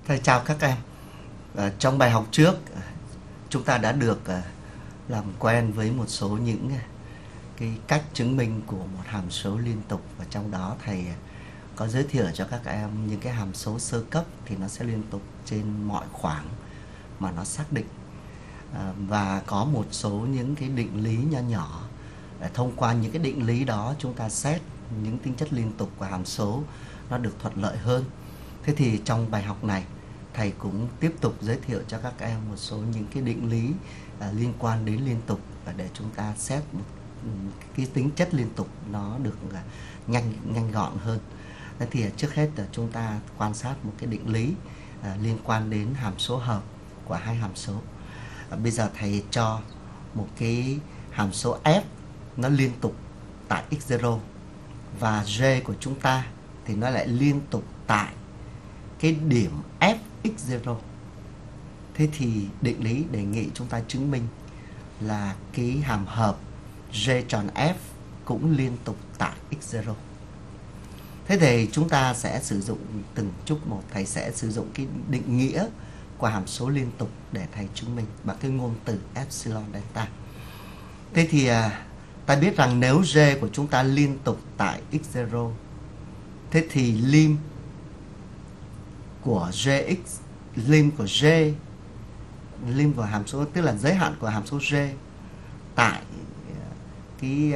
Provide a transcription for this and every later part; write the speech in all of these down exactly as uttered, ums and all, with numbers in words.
Thầy chào các em. À, trong bài học trước chúng ta đã được à, làm quen với một số những cái cách chứng minh của một hàm số liên tục, và trong đó thầy có giới thiệu cho các em những cái hàm số sơ cấp thì nó sẽ liên tục trên mọi khoảng mà nó xác định, à, và có một số những cái định lý nhỏ nhỏ. Để thông qua những cái định lý đó chúng ta xét những tính chất liên tục của hàm số nó được thuận lợi hơn. Thế thì trong bài học này thầy cũng tiếp tục giới thiệu cho các em một số những cái định lý à, liên quan đến liên tục, và để chúng ta xét một cái tính chất liên tục nó được à, nhanh nhanh gọn hơn. Thế thì trước hết là chúng ta quan sát một cái định lý à, liên quan đến hàm số hợp của hai hàm số. À, bây giờ thầy cho một cái hàm số f nó liên tục tại x zero, và g của chúng ta thì nó lại liên tục tại cái điểm f x zero. Thế thì định lý đề nghị chúng ta chứng minh là cái hàm hợp g tròn f cũng liên tục tại x zero. Thế thì chúng ta sẽ sử dụng từng chút một. Thầy sẽ sử dụng cái định nghĩa của hàm số liên tục để thầy chứng minh bằng cái ngôn từ epsilon delta. Thế thì à, ta biết rằng nếu g của chúng ta liên tục tại x zero, thế thì lim của gx, lim của g, lim của hàm số, tức là giới hạn của hàm số g tại cái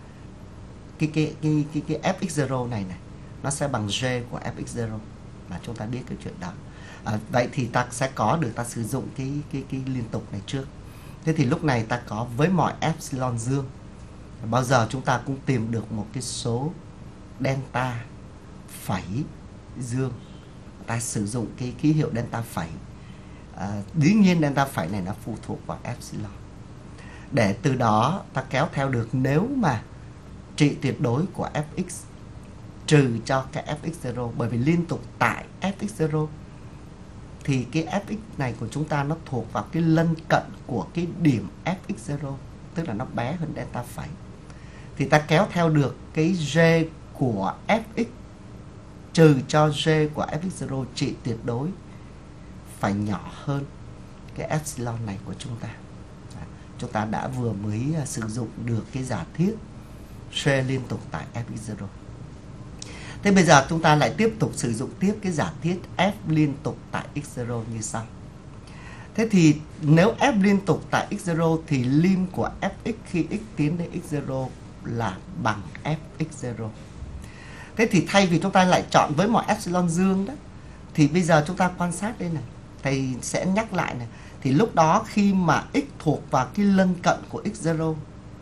cái cái cái cái, cái fx zero này này, nó sẽ bằng g của fx zero, mà chúng ta biết cái chuyện đó. À, vậy thì ta sẽ có được, ta sử dụng cái cái cái liên tục này trước. Thế thì lúc này ta có với mọi epsilon dương, bao giờ chúng ta cũng tìm được một cái số delta phẩy dương. Ta sử dụng cái ký hiệu delta phẩy. À, dĩ nhiên delta phẩy này nó phụ thuộc vào epsilon. Để từ đó ta kéo theo được nếu mà trị tuyệt đối của fx trừ cho cái fx zero, bởi vì liên tục tại fx zero thì cái fx này của chúng ta nó thuộc vào cái lân cận của cái điểm fx zero, tức là nó bé hơn delta phẩy. Thì ta kéo theo được cái g của fx trừ cho g của fx zero trị tuyệt đối phải nhỏ hơn cái epsilon này của chúng ta. Chúng ta đã vừa mới sử dụng được cái giả thiết g liên tục tại fx zero. Thế bây giờ chúng ta lại tiếp tục sử dụng tiếp cái giả thiết f liên tục tại x zero như sau. Thế thì nếu f liên tục tại x zero thì lim của fx khi x tiến đến x zero là bằng fx zero. Thế thì thay vì chúng ta lại chọn với mọi epsilon dương đó, thì bây giờ chúng ta quan sát đây này, thầy sẽ nhắc lại này. Thì lúc đó khi mà x thuộc vào cái lân cận của x zero,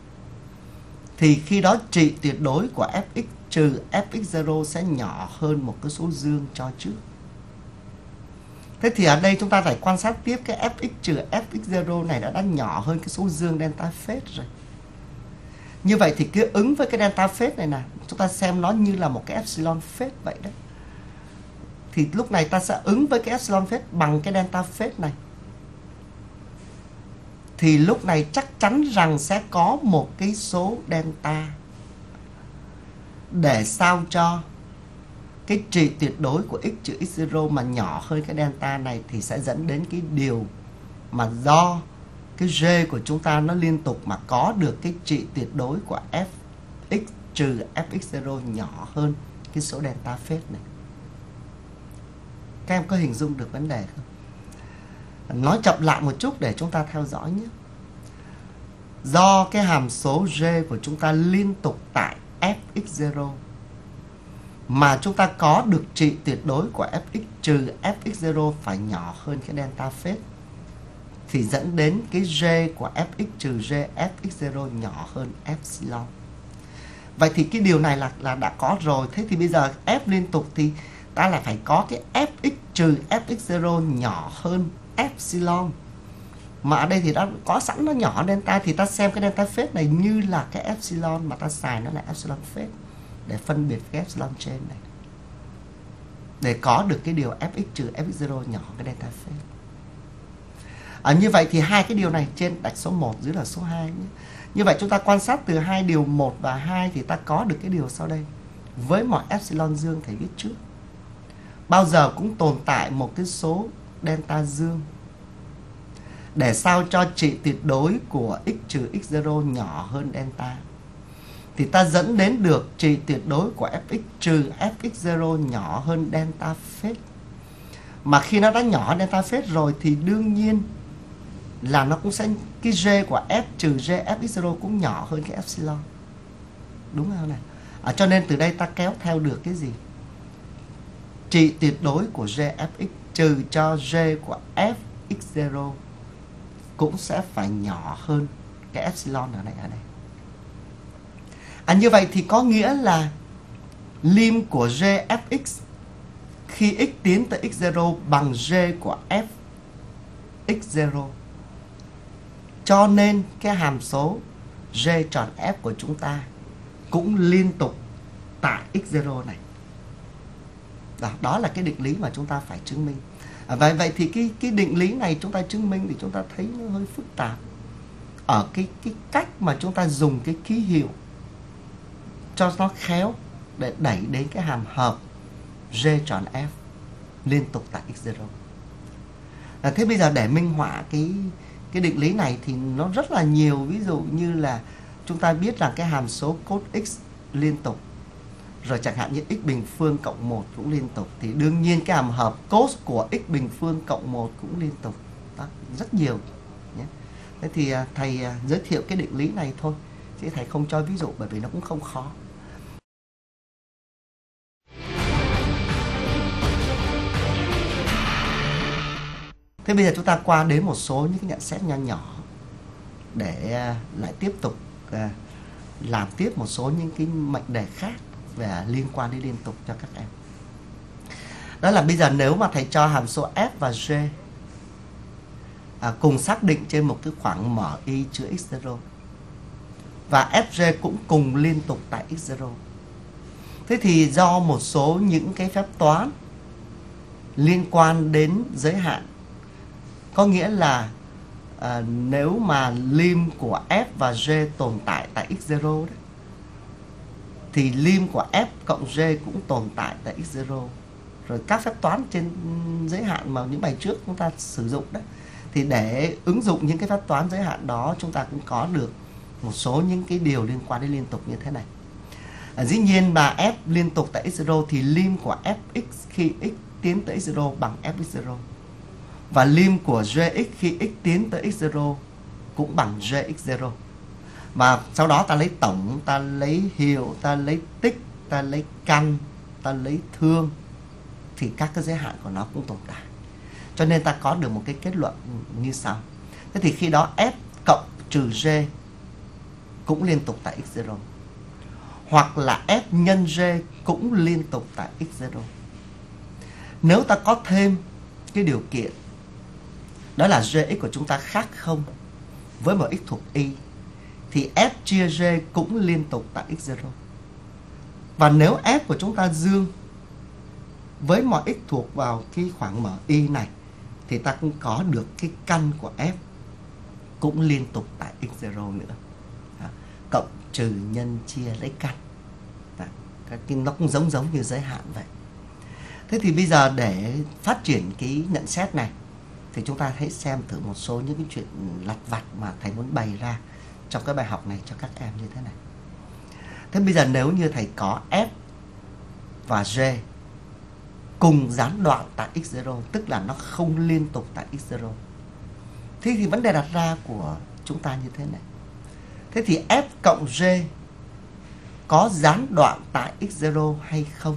thì khi đó trị tuyệt đối của fx trừ fx zero sẽ nhỏ hơn một cái số dương cho trước. Thế thì ở đây chúng ta phải quan sát tiếp cái fx trừ fx zero này đã đã nhỏ hơn cái số dương delta phase rồi. Như vậy thì cứ ứng với cái delta phase này nè, chúng ta xem nó như là một cái epsilon phase vậy đấy. Thì lúc này ta sẽ ứng với cái epsilon phase bằng cái delta phase này. Thì lúc này chắc chắn rằng sẽ có một cái số delta để sao cho cái trị tuyệt đối của x trừ x zero mà nhỏ hơn cái delta này, thì sẽ dẫn đến cái điều mà do cái g của chúng ta nó liên tục mà có được cái trị tuyệt đối của fx trừ fx zero nhỏ hơn cái số delta phase này. Các em có hình dung được vấn đề không? Nói chậm lại một chút để chúng ta theo dõi nhé. Do cái hàm số g của chúng ta liên tục tại fx zero mà chúng ta có được trị tuyệt đối của fx trừ fx zero phải nhỏ hơn cái delta phase, thì dẫn đến cái g của fx trừ g fx zero nhỏ hơn epsilon. Vậy thì cái điều này là, là đã có rồi. Thế thì bây giờ f liên tục thì ta lại phải có cái fx trừ fx zero nhỏ hơn epsilon. Mà ở đây thì đã có sẵn nó nhỏ delta, thì ta xem cái delta phase này như là cái epsilon mà ta xài nó là epsilon phase để phân biệt cái epsilon trên này, để có được cái điều fx trừ fx zero nhỏ cái delta phase. À, như vậy thì hai cái điều này trên đạch số một dưới là số hai nhé. Như vậy chúng ta quan sát từ hai điều một và hai thì ta có được cái điều sau đây. Với mọi epsilon dương thầy viết trước. bao giờ cũng tồn tại một cái số delta dương, để sao cho trị tuyệt đối của x trừ x zero nhỏ hơn delta, thì ta dẫn đến được trị tuyệt đối của fx trừ fx zero nhỏ hơn delta phase. Mà khi nó đã nhỏ hơn delta phase rồi thì đương nhiên là nó cũng sẽ, cái g của f trừ g fx zero cũng nhỏ hơn cái epsilon. Đúng không này? À, cho nên từ đây ta kéo theo được cái gì? Trị tuyệt đối của g fx trừ cho g của fx zero cũng sẽ phải nhỏ hơn cái epsilon ở đây ở đây. À, như vậy thì có nghĩa là lim của g fx khi x tiến tới x zero bằng g của f x zero. Cho nên cái hàm số g tròn f của chúng ta cũng liên tục tại x zero này. Đó, đó là cái định lý mà chúng ta phải chứng minh. À, vậy vậy thì cái cái định lý này chúng ta chứng minh thì chúng ta thấy nó hơi phức tạp ở cái cái cách mà chúng ta dùng cái ký hiệu cho nó khéo để đẩy đến cái hàm hợp g tròn f liên tục tại x zero. À, thế bây giờ để minh họa cái cái định lý này thì nó rất là nhiều, ví dụ như là chúng ta biết rằng cái hàm số cos x liên tục, rồi chẳng hạn như x bình phương cộng một cũng liên tục, thì đương nhiên cái hàm hợp cos của x bình phương cộng một cũng liên tục. Đó, rất nhiều nhé. Thế thì thầy giới thiệu cái định lý này thôi, chứ thầy không cho ví dụ bởi vì nó cũng không khó. Thế bây giờ chúng ta qua đến một số những cái nhận xét nho nhỏ để lại tiếp tục làm tiếp một số những cái mệnh đề khác về liên quan đến liên tục cho các em. Đó là bây giờ nếu mà thầy cho hàm số f và g à, cùng xác định trên một cái khoảng mở y chứa x zero, và fg cũng cùng liên tục tại x zero. Thế thì do một số những cái phép toán liên quan đến giới hạn, có nghĩa là à, nếu mà lim của f và g tồn tại tại x zero đấy, thì lim của f cộng g cũng tồn tại tại x zero. Rồi các phép toán trên giới hạn mà những bài trước chúng ta sử dụng đấy, thì để ứng dụng những cái phép toán giới hạn đó, chúng ta cũng có được một số những cái điều liên quan đến liên tục như thế này. À, dĩ nhiên mà f liên tục tại x zero thì lim của fx khi x tiến tới x zero bằng fx zero. Và lim của gx khi x tiến tới x zero cũng bằng gx zero. Mà sau đó ta lấy tổng, ta lấy hiệu, ta lấy tích, ta lấy căn, ta lấy thương, thì các cái giới hạn của nó cũng tồn tại. Cho nên ta có được một cái kết luận như sau. Thế thì khi đó f cộng trừ g cũng liên tục tại x zero, hoặc là f nhân g cũng liên tục tại x zero. Nếu ta có thêm cái điều kiện đó là gx của chúng ta khác không với một x thuộc y, thì f chia g cũng liên tục tại x zero. Và nếu f của chúng ta dương với mọi x thuộc vào cái khoảng mở y này, thì ta cũng có được cái căn của f cũng liên tục tại x zero nữa. Đó. Cộng trừ nhân chia lấy căn. Đó. Cái nó cũng giống giống như giới hạn vậy. Thế thì bây giờ để phát triển cái nhận xét này, thì chúng ta hãy xem thử một số những cái chuyện lặt vặt mà thầy muốn bày ra trong cái bài học này cho các em như thế này. Thế bây giờ nếu như thầy có f và g cùng gián đoạn tại x zero, tức là nó không liên tục tại x zero, thế thì vấn đề đặt ra của chúng ta như thế này. Thế thì f cộng g có gián đoạn tại x zero hay không?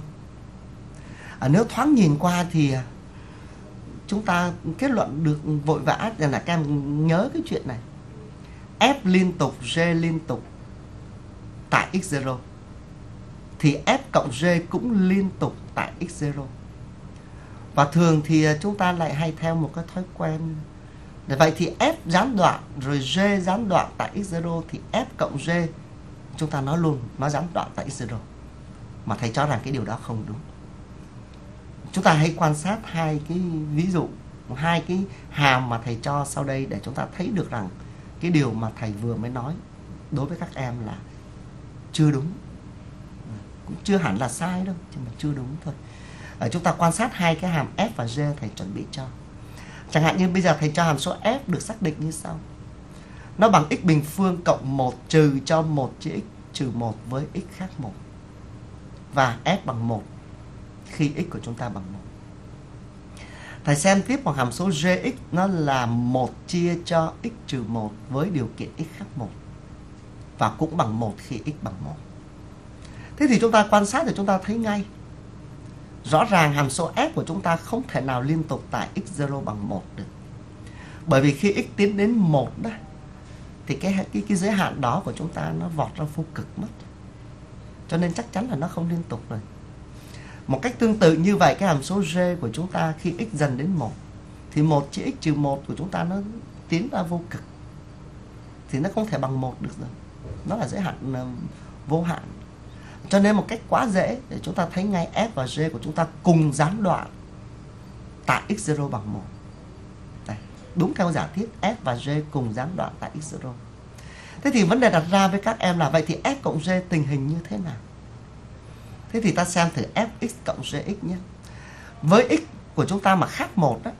À, nếu thoáng nhìn qua thì chúng ta kết luận được vội vã là các em nhớ cái chuyện này. F liên tục, G liên tục tại x zero, thì F cộng G cũng liên tục tại x zero. Và thường thì chúng ta lại hay theo một cái thói quen. Vậy thì F gián đoạn rồi G gián đoạn tại x zero, thì F cộng G chúng ta nói luôn nó gián đoạn tại x zero. Mà thầy cho rằng cái điều đó không đúng. Chúng ta hãy quan sát hai cái ví dụ, hai cái hàm mà thầy cho sau đây để chúng ta thấy được rằng cái điều mà thầy vừa mới nói đối với các em là chưa đúng. Cũng chưa hẳn là sai đâu, nhưng mà chưa đúng thôi. À, chúng ta quan sát hai cái hàm f và g thầy chuẩn bị cho. Chẳng hạn như bây giờ thầy cho hàm số f được xác định như sau. Nó bằng x bình phương cộng một trừ cho một chia x trừ một với x khác một. Và f bằng một khi x của chúng ta bằng một. Thầy xem tiếp bằng hàm số gx, nó là một chia cho x trừ một với điều kiện x khác một. Và cũng bằng một khi x bằng một. Thế thì chúng ta quan sát thì chúng ta thấy ngay. Rõ ràng hàm số f của chúng ta không thể nào liên tục tại x zero bằng một được. Bởi vì khi x tiến đến một đó, thì cái, cái, cái giới hạn đó của chúng ta nó vọt ra vô cực mất. Cho nên chắc chắn là nó không liên tục rồi. Một cách tương tự như vậy, cái hàm số g của chúng ta khi x dần đến một, thì một chia x trừ một của chúng ta nó tiến ra vô cực. Thì nó không thể bằng một được rồi. Nó là giới hạn uh, vô hạn. Cho nên một cách quá dễ để chúng ta thấy ngay f và g của chúng ta cùng gián đoạn tại x zero bằng một. Đây, đúng theo giả thiết f và g cùng gián đoạn tại x zero. Thế thì vấn đề đặt ra với các em là vậy thì f cộng g tình hình như thế nào? Thế thì ta xem thử fx cộng gx nhé. Với x của chúng ta mà khác một đó,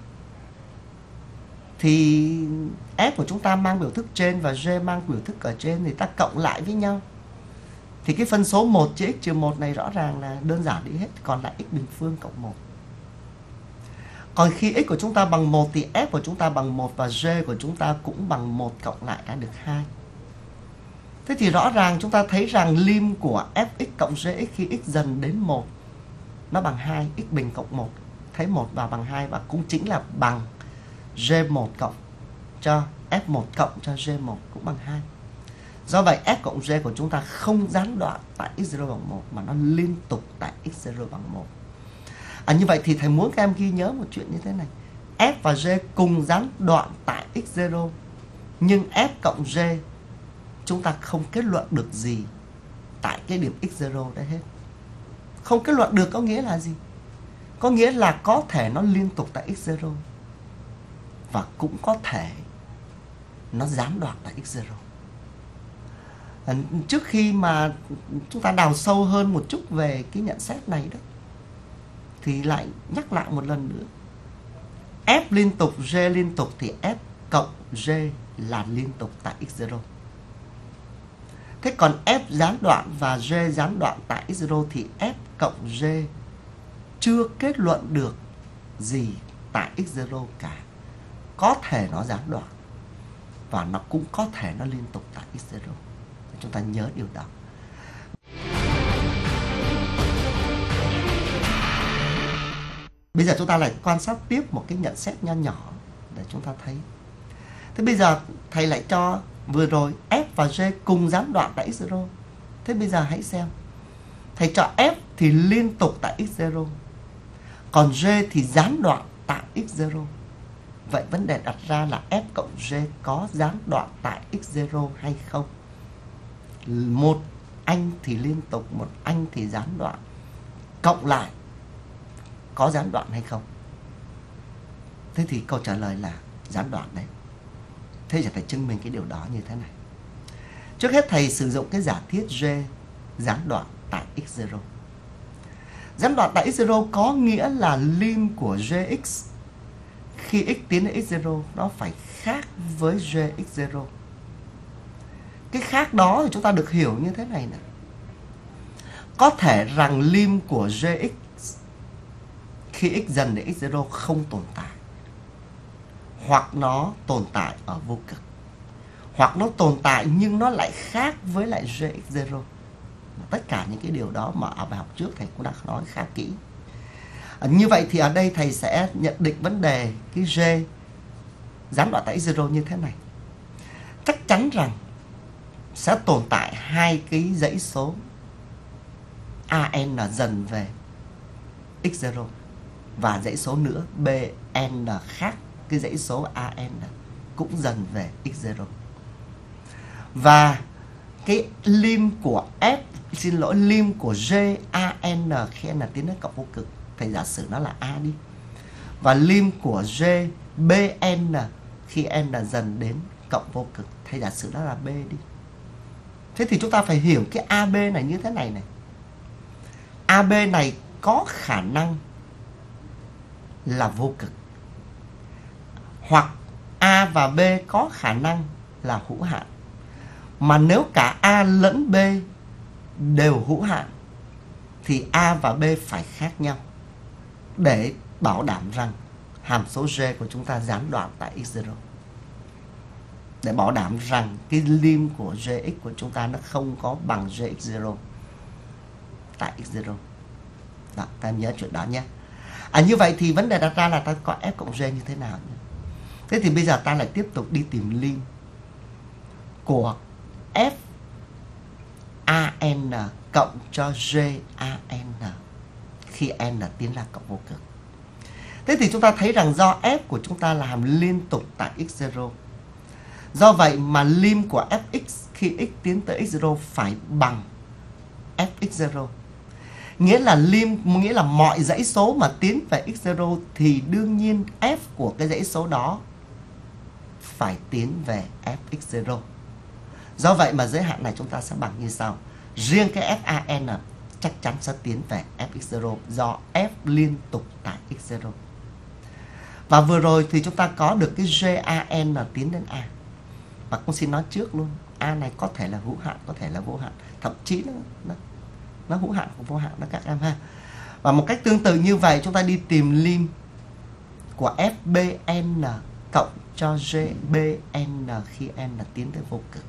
thì f của chúng ta mang biểu thức trên và g mang biểu thức ở trên, thì ta cộng lại với nhau. Thì cái phân số một chia x trừ một này rõ ràng là đơn giản đi hết, còn lại x bình phương cộng một. Còn khi x của chúng ta bằng một thì f của chúng ta bằng một và g của chúng ta cũng bằng một cộng lại đã được hai. Thế thì rõ ràng chúng ta thấy rằng lim của fx cộng gx khi x dần đến một nó bằng hai, x bình cộng một, thấy một và bằng hai, và cũng chính là bằng g một cộng cho f một cộng cho g một cũng bằng hai. Do vậy f cộng g của chúng ta không gián đoạn tại x zero bằng một mà nó liên tục tại x zero bằng một. À, như vậy thì thầy muốn các em ghi nhớ một chuyện như thế này. F và g cùng gián đoạn tại x zero, nhưng f cộng g chúng ta không kết luận được gì tại cái điểm x zero đấy hết. Không kết luận được có nghĩa là gì? Có nghĩa là có thể nó liên tục tại x zero và cũng có thể nó gián đoạn tại x zero. À, trước khi mà chúng ta đào sâu hơn một chút về cái nhận xét này đó, thì lại nhắc lại một lần nữa. F liên tục, G liên tục thì F cộng G là liên tục tại x zero. Thế còn F gián đoạn và G gián đoạn tại x zero thì F cộng G chưa kết luận được gì tại x zero cả. Có thể nó gián đoạn và nó cũng có thể nó liên tục tại x zero. Chúng ta nhớ điều đó. Bây giờ chúng ta lại quan sát tiếp một cái nhận xét nho nhỏ để chúng ta thấy. Thế bây giờ thầy lại cho vừa rồi F và G cùng gián đoạn tại x zero. Thế bây giờ hãy xem. Thầy cho F thì liên tục tại x zero, còn G thì gián đoạn tại x zero. Vậy vấn đề đặt ra là F cộng G có gián đoạn tại x zero hay không? Một anh thì liên tục, một anh thì gián đoạn. Cộng lại có gián đoạn hay không? Thế thì câu trả lời là gián đoạn đấy. Thế thì phải chứng minh cái điều đó như thế này. Trước hết thầy sử dụng cái giả thiết G gián đoạn tại x zero. Gián đoạn tại x zero có nghĩa là lim của Gx khi x tiến đến x zero nó phải khác với Gx zero. Cái khác đó thì chúng ta được hiểu như thế này nè. Có thể rằng lim của Gx khi x dần đến x zero không tồn tại, hoặc nó tồn tại ở vô cực, hoặc nó tồn tại nhưng nó lại khác với lại Gx zero. Tất cả những cái điều đó mà ở bài học trước thầy cũng đã nói khá kỹ. À, như vậy thì ở đây thầy sẽ nhận định vấn đề cái G gián đoạn tại x zero như thế này. Chắc chắn rằng sẽ tồn tại hai cái dãy số an dần về x zero và dãy số nữa bn khác cái dãy số an cũng dần về x zero. Và cái lim của f, xin lỗi, lim của G an khi n tiến đến cộng vô cực, thầy giả sử nó là a đi. Và lim của G bn khi n dần đến cộng vô cực, thầy giả sử nó là b đi. Thế thì chúng ta phải hiểu cái a bê này như thế này này. a bê này có khả năng là vô cực, hoặc A và B có khả năng là hữu hạn. Mà nếu cả A lẫn B đều hữu hạn thì A và B phải khác nhau để bảo đảm rằng hàm số G của chúng ta gián đoạn tại x zero. Để bảo đảm rằng cái lim của Gx của chúng ta nó không có bằng Gx zero tại x zero. Đó, ta nhớ chuyện đó nhé. À, như vậy thì vấn đề đặt ra là ta có f cộng G như thế nào nhé. Thế thì bây giờ ta lại tiếp tục đi tìm lim của f an cộng cho G an khi n tiến ra cộng vô cực. Thế thì chúng ta thấy rằng do f của chúng ta là hàm liên tục tại x zero, do vậy mà lim của fx khi x tiến tới x zero phải bằng fx zero. Nghĩa là lim, nghĩa là mọi dãy số mà tiến về x zero thì đương nhiên f của cái dãy số đó phải tiến về fx zero. Do vậy mà giới hạn này chúng ta sẽ bằng như sau. Riêng cái fan chắc chắn sẽ tiến về fx zero do f liên tục tại x zero. Và vừa rồi thì chúng ta có được cái Gan tiến đến A. Và cũng xin nói trước luôn, A này có thể là hữu hạn, có thể là vô hạn, thậm chí nó, nó, nó hữu hạn hoặc vô hạn đó các em ha. Và một cách tương tự như vậy chúng ta đi tìm lim của Fbn cộng cho Gbn khi n tiến tới vô cực.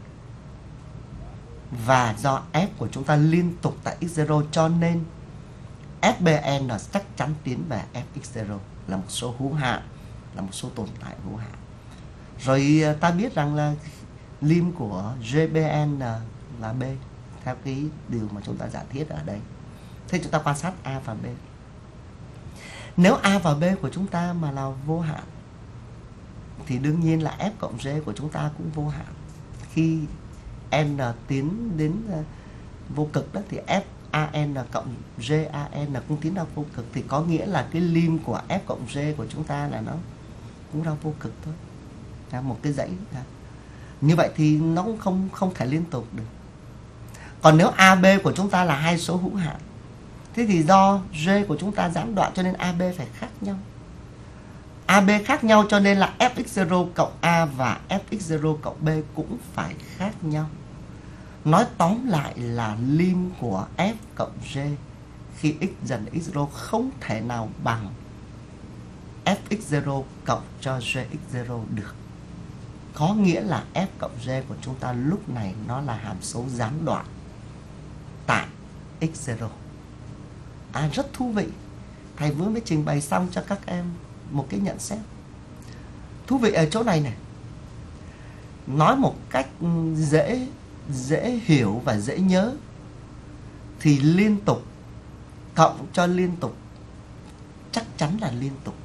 Và do f của chúng ta liên tục tại x zero cho nên Fbn chắc chắn tiến về fx zero, là một số hữu hạn, là một số tồn tại hữu hạn. Rồi ta biết rằng là lim của Gbn là B theo cái điều mà chúng ta giả thiết ở đây. Thế chúng ta quan sát A và B. Nếu A và B của chúng ta mà là vô hạn thì đương nhiên là f cộng G của chúng ta cũng vô hạn. Khi n tiến đến vô cực đó thì Fan cộng Gan cũng tiến ra vô cực, thì có nghĩa là cái lim của f cộng G của chúng ta là nó cũng ra vô cực thôi, là một cái dãy. Như vậy thì nó cũng không không thể liên tục được. Còn nếu a bê của chúng ta là hai số hữu hạn, thế thì do G của chúng ta gián đoạn cho nên a bê phải khác nhau. a bê khác nhau cho nên là fx zero cộng A và fx zero cộng B cũng phải khác nhau. Nói tóm lại là lim của f cộng G khi x dần x zero không thể nào bằng fx zero cộng cho Gx zero được. Có nghĩa là f cộng G của chúng ta lúc này nó là hàm số gián đoạn tại x zero. À, rất thú vị. Thầy vừa mới trình bày xong cho các em một cái nhận xét thú vị ở chỗ này này. Nói một cách dễ dễ hiểu và dễ nhớ thì liên tục cộng cho liên tục chắc chắn là liên tục.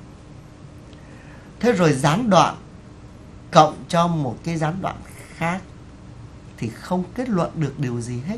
Thế rồi gián đoạn cộng cho một cái gián đoạn khác thì không kết luận được điều gì hết.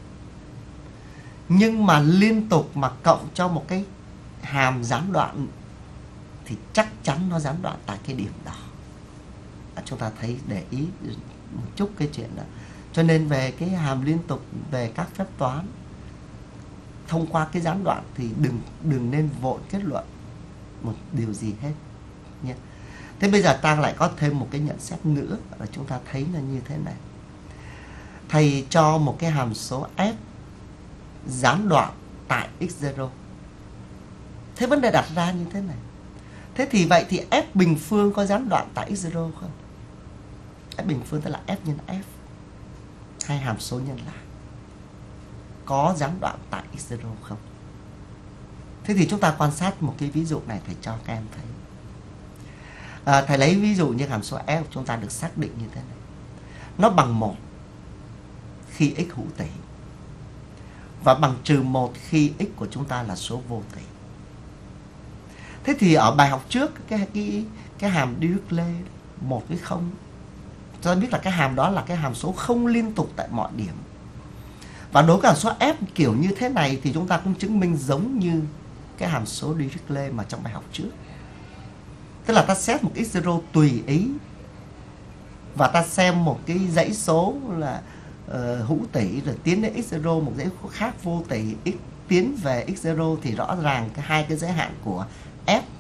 Nhưng mà liên tục mà cộng cho một cái hàm gián đoạn thì chắc chắn nó gián đoạn tại cái điểm đó. À, chúng ta thấy để ý một chút cái chuyện đó. Cho nên về cái hàm liên tục, về các phép toán thông qua cái gián đoạn thì đừng đừng nên vội kết luận một điều gì hết nhé. Thế bây giờ ta lại có thêm một cái nhận xét nữa là chúng ta thấy là như thế này. Thầy cho một cái hàm số f gián đoạn tại x zero. Thế vấn đề đặt ra như thế này. Thế thì vậy thì f bình phương có gián đoạn tại x zero không? F bình phương tức là f nhân f, hai hàm số nhân lại, có gián đoạn tại x zero không? Thế thì chúng ta quan sát một cái ví dụ này thầy cho các em thấy. À, thầy lấy ví dụ như hàm số f của chúng ta được xác định như thế này. Nó bằng một khi x hữu tỷ và bằng trừ một khi x của chúng ta là số vô tỷ. Thế thì ở bài học trước cái cái cái hàm Dirichlet một với không, chúng ta biết là cái hàm đó là cái hàm số không liên tục tại mọi điểm. Và đối với hàm số f kiểu như thế này thì chúng ta cũng chứng minh giống như cái hàm số Dirichlet mà trong bài học trước. Tức là ta xét một x zero tùy ý và ta xem một cái dãy số là uh, hữu tỷ rồi tiến đến x zero, một dãy số khác vô tỷ x tiến về x zero thì rõ ràng cái hai cái giới hạn của f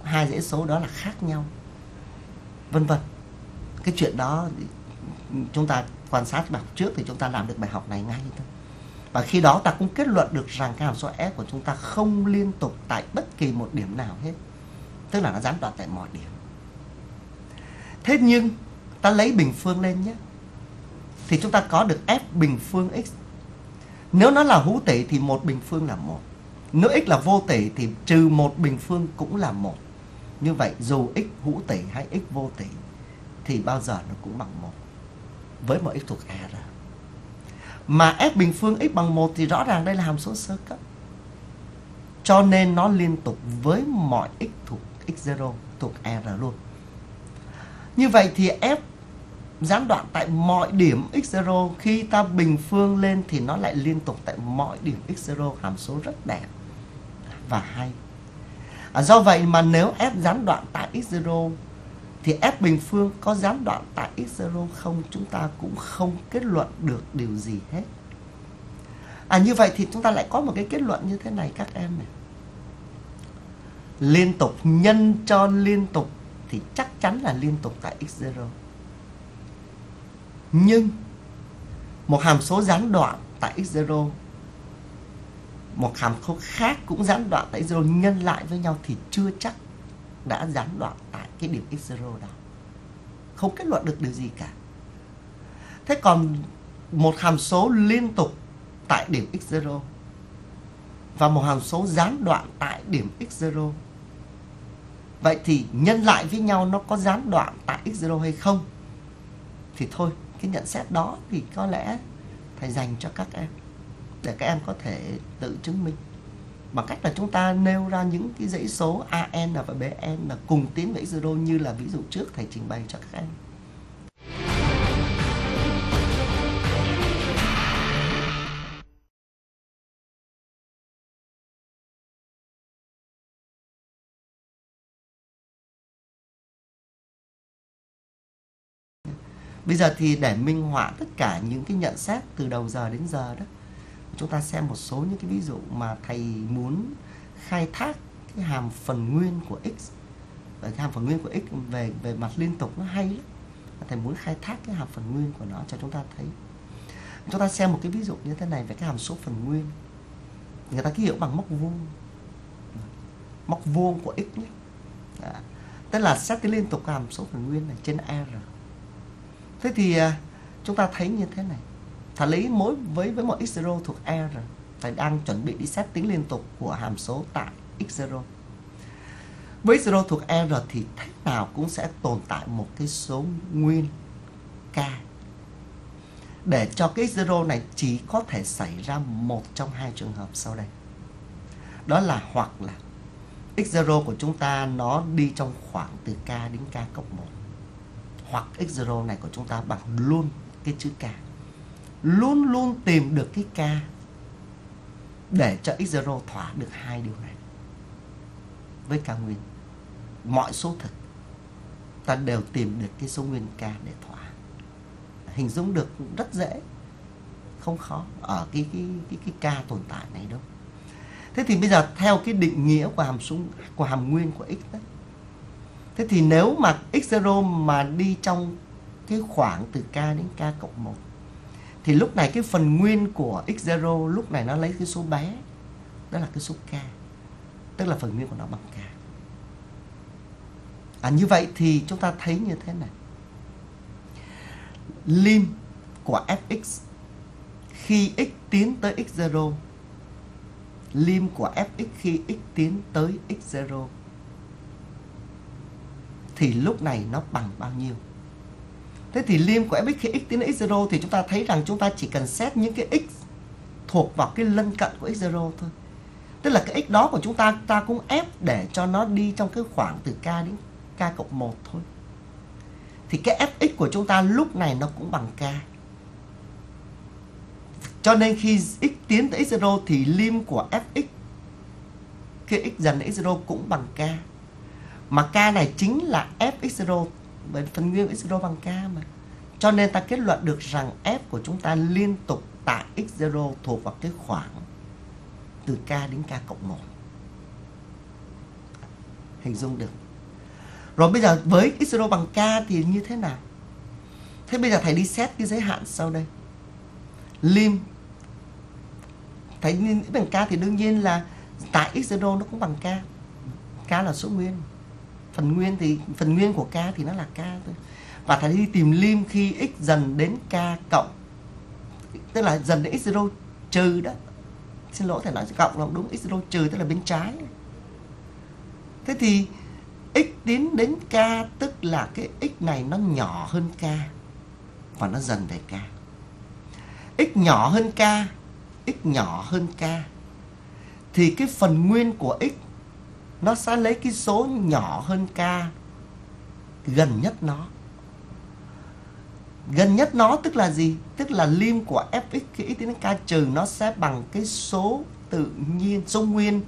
hai dãy số đó là khác nhau, vân vân. Cái chuyện đó chúng ta quan sát bài học trước thì chúng ta làm được bài học này ngay thôi. Và khi đó ta cũng kết luận được rằng cái hàm số f của chúng ta không liên tục tại bất kỳ một điểm nào hết, tức là nó gián đoạn tại mọi điểm. Thế nhưng ta lấy bình phương lên nhé, thì chúng ta có được f bình phương x. Nếu nó là hữu tỷ thì một bình phương là một. Nếu x là vô tỷ thì trừ một bình phương cũng là một. Như vậy dù x hữu tỷ hay x vô tỷ thì bao giờ nó cũng bằng một với một x thuộc R. Mà f bình phương x bằng một thì rõ ràng đây là hàm số sơ cấp, cho nên nó liên tục với mọi x thuộc x zero thuộc R luôn. Như vậy thì f gián đoạn tại mọi điểm x zero khi ta bình phương lên thì nó lại liên tục tại mọi điểm x zero, hàm số rất đẹp và hay. À, do vậy mà nếu f gián đoạn tại x zero thì f bình phương có gián đoạn tại x zero không, chúng ta cũng không kết luận được điều gì hết. À, như vậy thì chúng ta lại có một cái kết luận như thế này các em này. Liên tục nhân cho liên tục thì chắc chắn là liên tục tại x zero. Nhưng một hàm số gián đoạn tại x zero, một hàm số khác cũng gián đoạn tại x zero nhân lại với nhau thì chưa chắc đã gián đoạn tại cái điểm x zero đó. Không kết luận được điều gì cả. Thế còn một hàm số liên tục tại điểm x zero và một hàm số gián đoạn tại điểm x zero, vậy thì nhân lại với nhau nó có gián đoạn tại x zero hay không? Thì thôi, cái nhận xét đó thì có lẽ thầy dành cho các em để các em có thể tự chứng minh bằng cách là chúng ta nêu ra những cái dãy số a en và bê en là cùng tiến với x zero như là ví dụ trước thầy trình bày cho các em. Bây giờ thì để minh họa tất cả những cái nhận xét từ đầu giờ đến giờ đó, chúng ta xem một số những cái ví dụ mà thầy muốn khai thác cái hàm phần nguyên của x. Và cái hàm phần nguyên của x về về mặt liên tục nó hay lắm. Thầy muốn khai thác cái hàm phần nguyên của nó cho chúng ta thấy. Chúng ta xem một cái ví dụ như thế này về cái hàm số phần nguyên. Người ta ký hiệu bằng móc vuông. Móc vuông của x nhé. Đó. Tức là xét cái liên tục cái hàm số phần nguyên này trên R. Thế thì chúng ta thấy như thế này. Thầy lấy mỗi với với một x zero thuộc R, thầy đang chuẩn bị đi xét tính liên tục của hàm số tại x zero. Với x zero thuộc R thì thế nào cũng sẽ tồn tại một cái số nguyên k. Để cho cái x zero này chỉ có thể xảy ra một trong hai trường hợp sau đây. Đó là hoặc là x zero của chúng ta nó đi trong khoảng từ k đến k cộng một, hoặc x zero này của chúng ta bằng luôn cái chữ k. Luôn luôn tìm được cái k để cho x zero thỏa được hai điều này. Với k nguyên, mọi số thực ta đều tìm được cái số nguyên k để thỏa. Hình dung được rất dễ, không khó ở cái cái cái cái k tồn tại này đâu. Thế thì bây giờ theo cái định nghĩa của hàm số của hàm nguyên của x đó, thế thì nếu mà x zero mà đi trong cái khoảng từ k đến k cộng một thì lúc này cái phần nguyên của x zero lúc này nó lấy cái số bé, đó là cái số k, tức là phần nguyên của nó bằng k. À, như vậy thì chúng ta thấy như thế này. Lim của f(x) khi x tiến tới x zero, lim của f(x) khi x tiến tới x zero thì lúc này nó bằng bao nhiêu? Thế thì lim của f(x) khi x tiến đến x zero thì chúng ta thấy rằng chúng ta chỉ cần xét những cái x thuộc vào cái lân cận của x zero thôi. Tức là cái x đó của chúng ta ta cũng ép để cho nó đi trong cái khoảng từ k đến k cộng một thôi. Thì cái f(x) của chúng ta lúc này nó cũng bằng k. Cho nên khi x tiến tới x zero thì lim của f(x) khi x dần đến x zero cũng bằng k. Mà k này chính là f(x zero), bởi phần nguyên x zero bằng k mà. Cho nên ta kết luận được rằng f của chúng ta liên tục tại x zero thuộc vào cái khoảng từ k đến k cộng một. hình dung được. Rồi bây giờ với x zero bằng k thì như thế nào? Thế bây giờ thầy đi xét cái giới hạn sau đây. Lim thầy bằng k thì đương nhiên là tại x zero nó cũng bằng k. K là số nguyên. Phần nguyên thì phần nguyên của k thì nó là k thôi. Và thầy đi tìm lim khi x dần đến k cộng, tức là dần đến x zero trừ đó. Xin lỗi thầy nói cộng là đúng, x zero trừ tức là bên trái. Thế thì x tiến đến k tức là cái x này nó nhỏ hơn k và nó dần về k. X nhỏ hơn k, x nhỏ hơn k thì cái phần nguyên của x nó sẽ lấy cái số nhỏ hơn k gần nhất nó. Gần nhất nó tức là gì? Tức là lim của fx khi x đến k trừ nó sẽ bằng cái số tự nhiên, số nguyên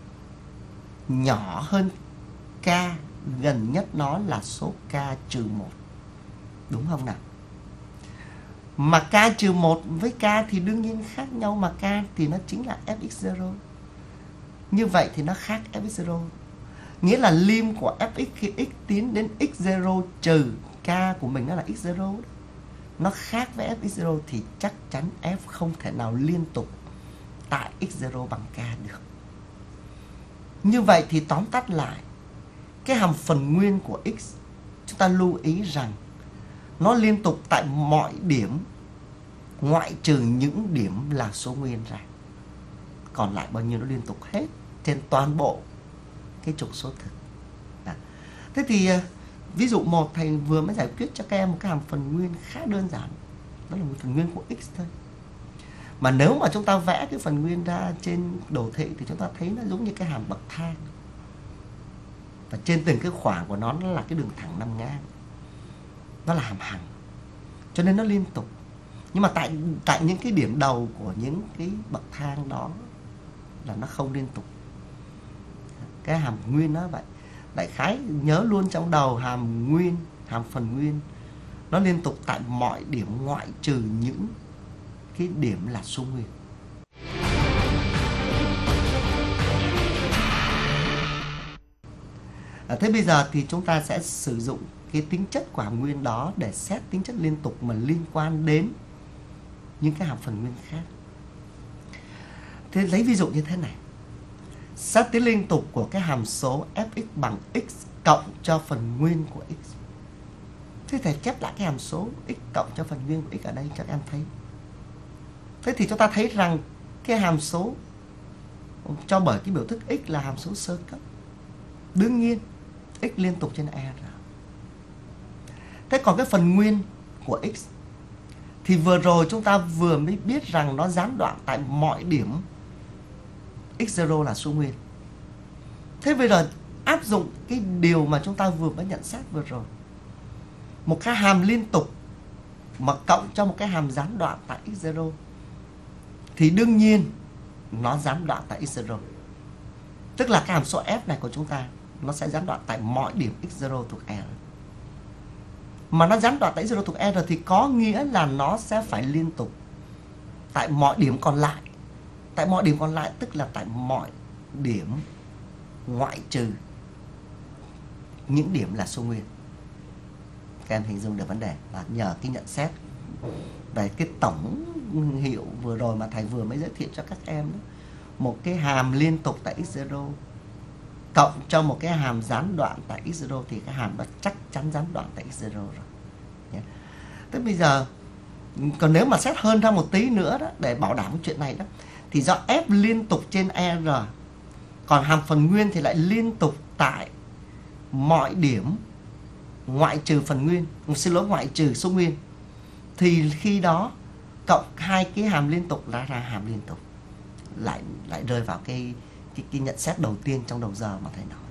nhỏ hơn k, gần nhất nó là số k trừ một. Đúng không nào? Mà k trừ một với k thì đương nhiên khác nhau, mà k thì nó chính là fx zero. Như vậy thì nó khác fx zero. Nghĩa là lim của fx khi x tiến đến x zero trừ k của mình nó là x zero. Nó khác với fx zero thì chắc chắn f không thể nào liên tục tại x zero bằng k được. Như vậy thì tóm tắt lại, cái hàm phần nguyên của x, chúng ta lưu ý rằng nó liên tục tại mọi điểm ngoại trừ những điểm là số nguyên ra. Còn lại bao nhiêu nó liên tục hết trên toàn bộ cái trục số thực. Đó. Thế thì ví dụ một thầy vừa mới giải quyết cho các em một cái hàm phần nguyên khá đơn giản. Đó là một phần nguyên của x thôi. Mà nếu mà chúng ta vẽ cái phần nguyên ra trên đồ thị thì chúng ta thấy nó giống như cái hàm bậc thang. Và trên từng cái khoảng của nó nó là cái đường thẳng nằm ngang. Nó là hàm hằng. Cho nên nó liên tục. Nhưng mà tại tại những cái điểm đầu của những cái bậc thang đó là nó không liên tục. Cái hàm nguyên nó vậy. Đại khái nhớ luôn trong đầu hàm nguyên, hàm phần nguyên nó liên tục tại mọi điểm ngoại trừ những cái điểm là số nguyên. À, thế bây giờ thì chúng ta sẽ sử dụng cái tính chất của hàm nguyên đó để xét tính chất liên tục mà liên quan đến những cái hàm phần nguyên khác. Thế lấy ví dụ như thế này. Xét tính liên tục của cái hàm số fx bằng x cộng cho phần nguyên của x. Thế thầy chép lại cái hàm số x cộng cho phần nguyên của x ở đây cho các em thấy. Thế thì chúng ta thấy rằng cái hàm số cho bởi cái biểu thức x là hàm số sơ cấp. Đương nhiên x liên tục trên e rồi. Thế còn cái phần nguyên của x thì vừa rồi chúng ta vừa mới biết rằng nó gián đoạn tại mọi điểm x zero là số nguyên. Thế bây giờ áp dụng cái điều mà chúng ta vừa mới nhận xét vừa rồi. Một cái hàm liên tục mà cộng cho một cái hàm gián đoạn tại x zero thì đương nhiên nó gián đoạn tại x zero. Tức là cái hàm số f này của chúng ta nó sẽ gián đoạn tại mọi điểm x zero thuộc R. Mà nó gián đoạn tại x zero thuộc R thì có nghĩa là nó sẽ phải liên tục tại mọi điểm còn lại. Tại mọi điểm còn lại tức là tại mọi điểm ngoại trừ những điểm là số nguyên. Các em hình dung được vấn đề và nhờ cái nhận xét về cái tổng hiệu vừa rồi mà thầy vừa mới giới thiệu cho các em đó. Một cái hàm liên tục tại x zero cộng cho một cái hàm gián đoạn tại x zero thì cái hàm đó chắc chắn gián đoạn tại x zero rồi. Yeah. Thế bây giờ còn nếu mà xét hơn ra một tí nữa đó để bảo đảm cái chuyện này đó thì do f liên tục trên R, còn hàm phần nguyên thì lại liên tục tại mọi điểm ngoại trừ phần nguyên, xin lỗi ngoại trừ số nguyên, thì khi đó cộng hai cái hàm liên tục là ra hàm liên tục, lại lại rơi vào cái cái, cái nhận xét đầu tiên trong đầu giờ mà thầy nói.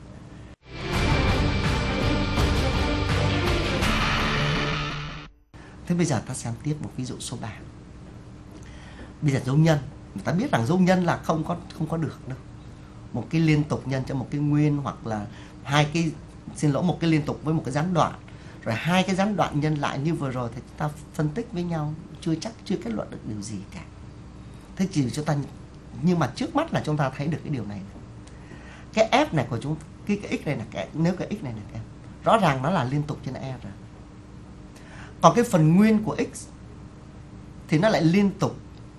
Thế bây giờ ta xem tiếp một ví dụ số ba. Bây giờ dấu nhân, người ta biết rằng dấu nhân là không có không có được đâu. Một cái liên tục nhân cho một cái nguyên, hoặc là hai cái xin lỗi một cái liên tục với một cái gián đoạn, rồi hai cái gián đoạn nhân lại như vừa rồi thì chúng ta phân tích với nhau, chưa chắc chưa kết luận được điều gì cả. Thế chỉ chúng ta, nhưng mà trước mắt là chúng ta thấy được cái điều này. Cái f này của chúng, cái cái, cái x này là cái, nếu cái x này là cái rõ ràng nó là liên tục trên e rồi. Còn cái phần nguyên của x thì nó lại liên tục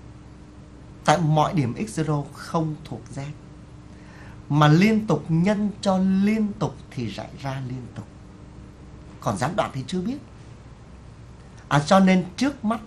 tại mọi điểm x zero không thuộc Z. Mà liên tục nhân cho liên tục thì rải ra liên tục. Còn gián đoạn thì chưa biết. À, cho nên trước mắt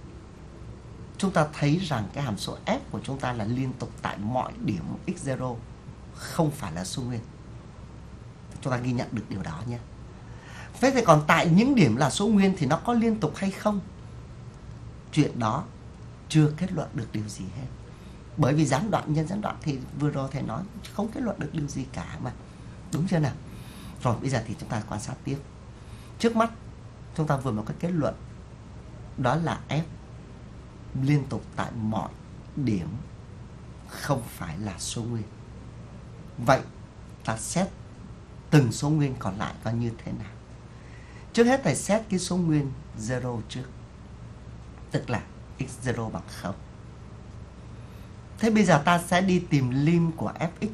chúng ta thấy rằng cái hàm số f của chúng ta là liên tục tại mọi điểm x zero, không phải là số nguyên. Chúng ta ghi nhận được điều đó nhé. Thế thì còn tại những điểm là số nguyên thì nó có liên tục hay không? Chuyện đó chưa kết luận được điều gì hết. Bởi vì gián đoạn nhân gián đoạn thì vừa rồi thầy nói không kết luận được điều gì cả mà. Đúng chưa nào? Rồi bây giờ thì chúng ta quan sát tiếp. Trước mắt chúng ta vừa một cái kết luận, đó là f liên tục tại mọi điểm không phải là số nguyên. Vậy ta xét từng số nguyên còn lại coi như thế nào. Trước hết thầy xét cái số nguyên zero trước, tức là x zero bằng không. Thế bây giờ ta sẽ đi tìm lim của fx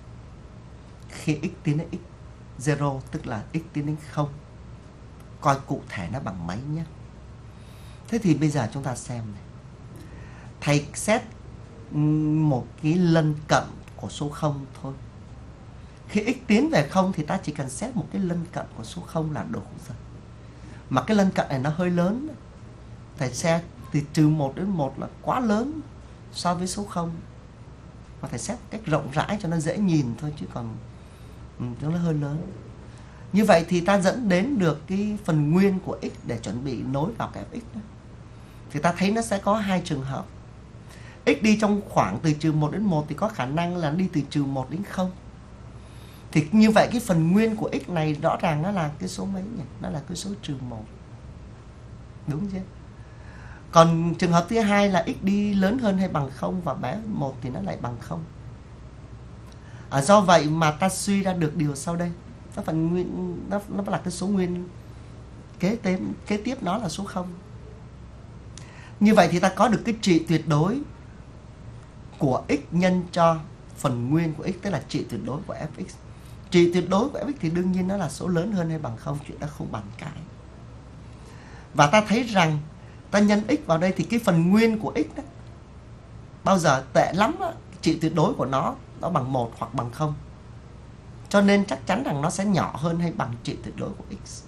khi x tiến đến x zero, tức là x tiến đến không. Coi cụ thể nó bằng mấy nhé. Thế thì bây giờ chúng ta xem này. Thầy xét một cái lân cận của số không thôi. Khi x tiến về không thì ta chỉ cần xét một cái lân cận của số không là đủ rồi. Mà cái lân cận này nó hơi lớn. Thầy xét từ trừ một đến một là quá lớn so với số không. Và thầy xét cách rộng rãi cho nó dễ nhìn thôi, chứ còn ừ, nó hơi lớn. Như vậy thì ta dẫn đến được cái phần nguyên của x để chuẩn bị nối vào cái fx đó. Thì ta thấy nó sẽ có hai trường hợp. X đi trong khoảng từ trừ một đến một thì có khả năng là đi từ trừ một đến không. Thì như vậy cái phần nguyên của x này rõ ràng nó là cái số mấy nhỉ? Nó là cái số trừ một. Đúng chưa? Còn trường hợp thứ hai là x đi lớn hơn hay bằng không và bé hơn một thì nó lại bằng không. À, do vậy mà ta suy ra được điều sau đây. Nó phần nguyên nó nó là cái số nguyên kế tiếp kế tiếp nó là số không. Như vậy thì ta có được cái trị tuyệt đối của x nhân cho phần nguyên của x, tức là trị tuyệt đối của fx. Trị tuyệt đối của fx thì đương nhiên nó là số lớn hơn hay bằng không, chuyện đó không bàn cãi. Và ta thấy rằng ta nhân x vào đây thì cái phần nguyên của x đó, bao giờ tệ lắm đó, trị tuyệt đối của nó nó bằng một hoặc bằng không. Cho nên chắc chắn rằng nó sẽ nhỏ hơn hay bằng trị tuyệt đối của x.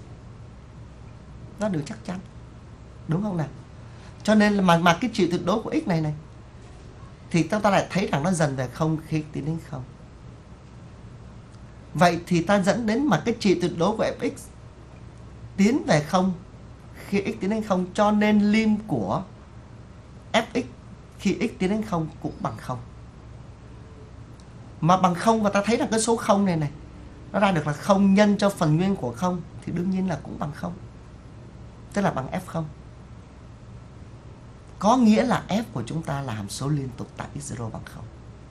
Nó được chắc chắn. Đúng không nào? Cho nên là mà, mà cái trị tuyệt đối của x này này thì ta, ta lại thấy rằng nó dần về không khi tiến đến không. Vậy thì ta dẫn đến mà cái trị tuyệt đối của fx tiến về không khi x tiến đến không, cho nên lim của fx khi x tiến đến không cũng bằng không. Mà bằng không và ta thấy rằng cái số không này này nó ra được là không nhân cho phần nguyên của không thì đương nhiên là cũng bằng không. Tức là bằng f không. Có nghĩa là f của chúng ta là hàm số liên tục tại x zero bằng không.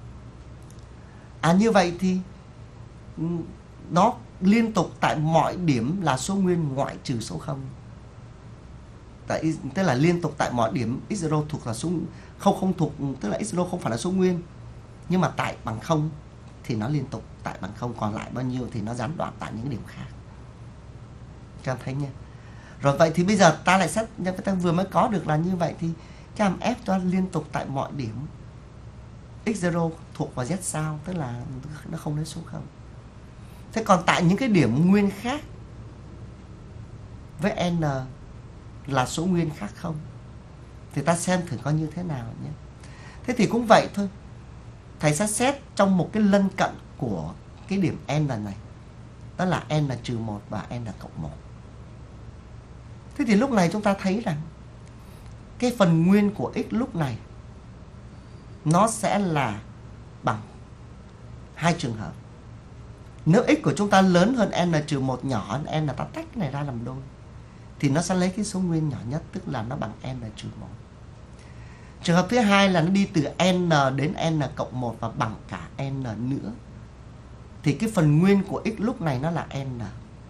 À, như vậy thì nó liên tục tại mọi điểm là số nguyên ngoại trừ số không. Tại, tức là liên tục tại mọi điểm x zero thuộc là số không không thuộc, tức là x zero không phải là số nguyên. Nhưng mà tại bằng không thì nó liên tục tại bằng không, còn lại bao nhiêu thì nó gián đoạn tại những điểm khác. Các em thấy nha. Rồi vậy thì bây giờ ta lại xét, ta vừa mới có được là như vậy thì cái hàm f ta liên tục tại mọi điểm x zero thuộc vào z sao, tức là nó không đến số không. Thế còn tại những cái điểm nguyên khác với n là số nguyên khác không thì ta xem thử coi như thế nào nhé. Thế thì cũng vậy thôi. Thầy sẽ xét trong một cái lân cận của cái điểm n này, đó là n trừ một và n cộng một. Thế thì lúc này chúng ta thấy rằng cái phần nguyên của x lúc này nó sẽ là bằng hai trường hợp. Nếu x của chúng ta lớn hơn n trừ một nhỏ hơn n, ta tách cái này ra làm đôi, thì nó sẽ lấy cái số nguyên nhỏ nhất, tức là nó bằng n trừ một. Trường hợp thứ hai là nó đi từ n đến n cộng một và bằng cả n nữa. Thì cái phần nguyên của x lúc này nó là n.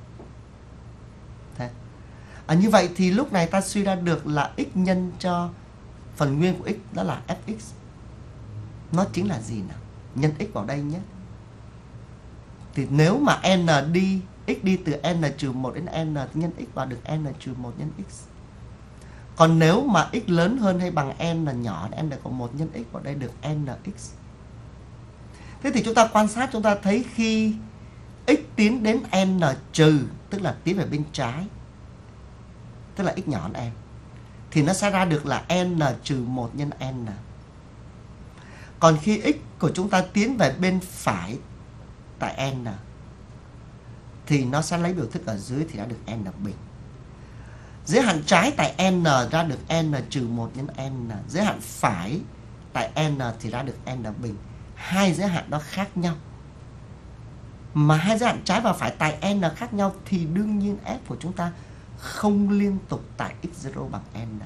Thế. À, như vậy thì lúc này ta suy ra được là x nhân cho phần nguyên của x đó là fx. Nó chính là gì nào? Nhân x vào đây nhé. Thì nếu mà n đi, x đi từ n trừ một đến n thì nhân x vào được n trừ một nhân x. Còn nếu mà x lớn hơn hay bằng n nhỏ n cộng một nhân x vào đây được nx. Thế thì chúng ta quan sát, chúng ta thấy khi x tiến đến n trừ, tức là tiến về bên trái, tức là x nhỏ hơn n, thì nó sẽ ra được là n trừ một nhân n. Còn khi x của chúng ta tiến về bên phải tại n, thì nó sẽ lấy biểu thức ở dưới thì đã được n bình. Giới hạn trái tại n ra được n trừ một nhân n. Giới hạn phải tại n thì ra được n bình. Hai giới hạn đó khác nhau. Mà hai giới hạn trái và phải tại n khác nhau thì đương nhiên f của chúng ta không liên tục tại x zero bằng n.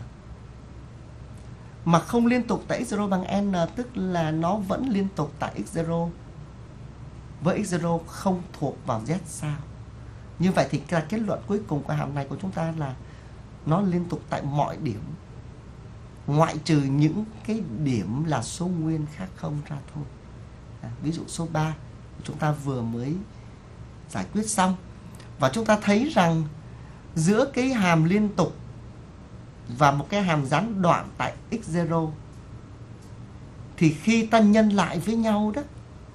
Mà không liên tục tại x zero bằng n tức là nó vẫn liên tục tại x zero với x zero không thuộc vào z sao. Như vậy thì là kết luận cuối cùng của hàm này của chúng ta là nó liên tục tại mọi điểm, ngoại trừ những cái điểm là số nguyên khác không ra thôi. À, ví dụ số ba chúng ta vừa mới giải quyết xong. Và chúng ta thấy rằng giữa cái hàm liên tục và một cái hàm gián đoạn tại x zero thì khi ta nhân lại với nhau đó,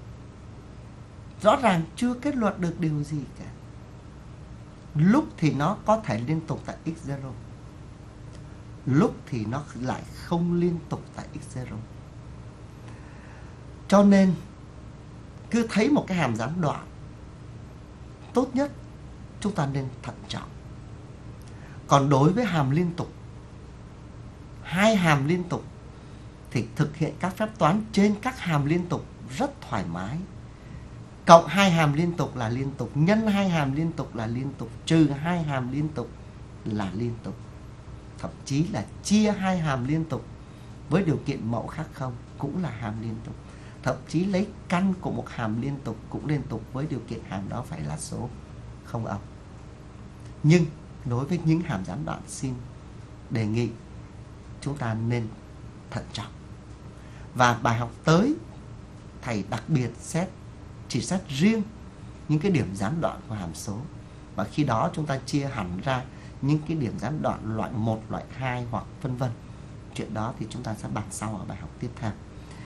rõ ràng chưa kết luận được điều gì cả. Lúc thì nó có thể liên tục tại x zero, lúc thì nó lại không liên tục tại x zero. Cho nên cứ thấy một cái hàm gián đoạn, tốt nhất chúng ta nên thận trọng. Còn đối với hàm liên tục, hai hàm liên tục thì thực hiện các phép toán trên các hàm liên tục rất thoải mái. Cộng hai hàm liên tục là liên tục, nhân hai hàm liên tục là liên tục, trừ hai hàm liên tục là liên tục. Thậm chí là chia hai hàm liên tục với điều kiện mẫu khác không cũng là hàm liên tục. Thậm chí lấy căn của một hàm liên tục cũng liên tục với điều kiện hàm đó phải là số không âm. Nhưng đối với những hàm gián đoạn xin đề nghị chúng ta nên thận trọng. Và bài học tới thầy đặc biệt xét chỉ xét riêng những cái điểm gián đoạn của hàm số. Và khi đó chúng ta chia hẳn ra những cái điểm gián đoạn loại một, loại hai hoặc vân vân. Chuyện đó thì chúng ta sẽ bàn sau ở bài học tiếp theo.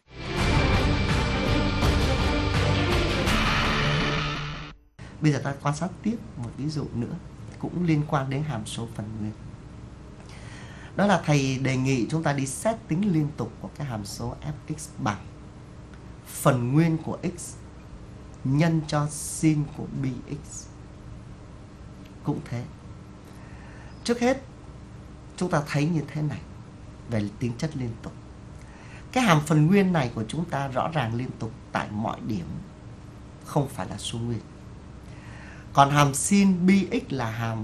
Bây giờ ta quan sát tiếp một ví dụ nữa cũng liên quan đến hàm số phần nguyên. Đó là thầy đề nghị chúng ta đi xét tính liên tục của cái hàm số fx bằng phần nguyên của x nhân cho sin của bx. Cũng thế. Trước hết chúng ta thấy như thế này về tính chất liên tục. Cái hàm phần nguyên này của chúng ta rõ ràng liên tục tại mọi điểm, không phải là số nguyên. Còn hàm sin bx là hàm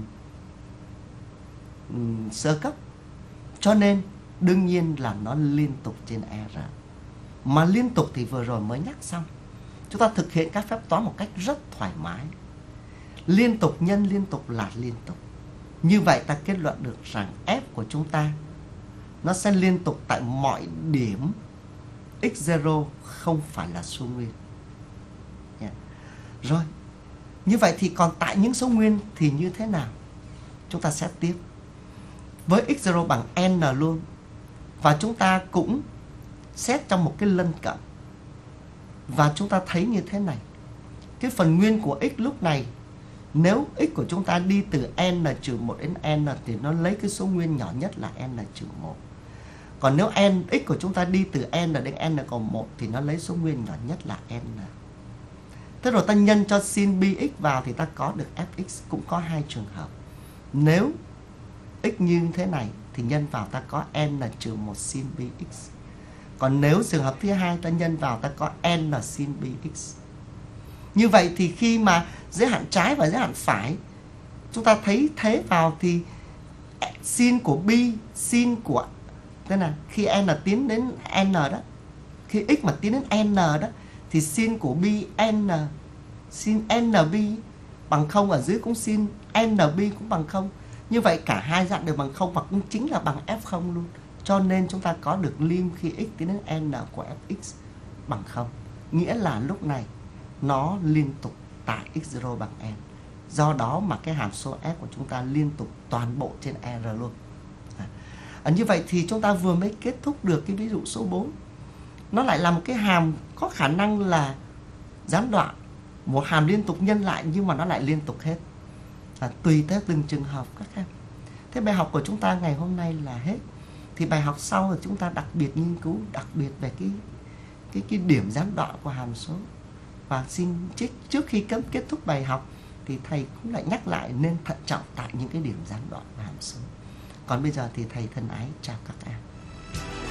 um, sơ cấp, cho nên đương nhiên là nó liên tục trên R. Mà liên tục thì vừa rồi mới nhắc xong. Chúng ta thực hiện các phép toán một cách rất thoải mái. Liên tục nhân liên tục là liên tục. Như vậy ta kết luận được rằng f của chúng ta nó sẽ liên tục tại mọi điểm x zero không phải là số nguyên. Yeah. Rồi, như vậy thì còn tại những số nguyên thì như thế nào? Chúng ta xét tiếp. Với x zero bằng n luôn. Và chúng ta cũng xét trong một cái lân cận. Và chúng ta thấy như thế này. Cái phần nguyên của x lúc này, nếu x của chúng ta đi từ n trừ một đến n thì nó lấy cái số nguyên nhỏ nhất là n trừ một. Còn nếu n x của chúng ta đi từ n đến n cộng một thì nó lấy số nguyên nhỏ nhất là n. Thế rồi ta nhân cho sin bx vào thì ta có được fx. Cũng có hai trường hợp. Nếu x như thế này thì nhân vào ta có n trừ một sin bx. Còn nếu trường hợp thứ hai ta nhân vào ta có n sin bx. Như vậy thì khi mà giới hạn trái và giới hạn phải chúng ta thấy thế vào thì sin của b, sin của thế nào? Khi n tiến đến n đó, khi x mà tiến đến n đó thì sin của b n, sin nb bằng không, ở dưới cũng sin nb cũng bằng không. Như vậy cả hai dạng đều bằng không và cũng chính là bằng f không luôn. Cho nên chúng ta có được lim khi x tiến đến n của fx bằng không. Nghĩa là lúc này nó liên tục tại x zero bằng n. Do đó mà cái hàm số f của chúng ta liên tục toàn bộ trên R luôn. À, như vậy thì chúng ta vừa mới kết thúc được cái ví dụ số bốn. Nó lại là một cái hàm có khả năng là gián đoạn, một hàm liên tục nhân lại nhưng mà nó lại liên tục hết. À, tùy theo từng trường hợp các em. Thế bài học của chúng ta ngày hôm nay là hết. Thì bài học sau thì chúng ta đặc biệt nghiên cứu đặc biệt về cái cái cái điểm gián đoạn của hàm số. Và xin trước, trước khi kết thúc bài học thì thầy cũng lại nhắc lại nên thận trọng tại những cái điểm gián đoạn của hàm số. Còn bây giờ thì thầy thân ái chào các em.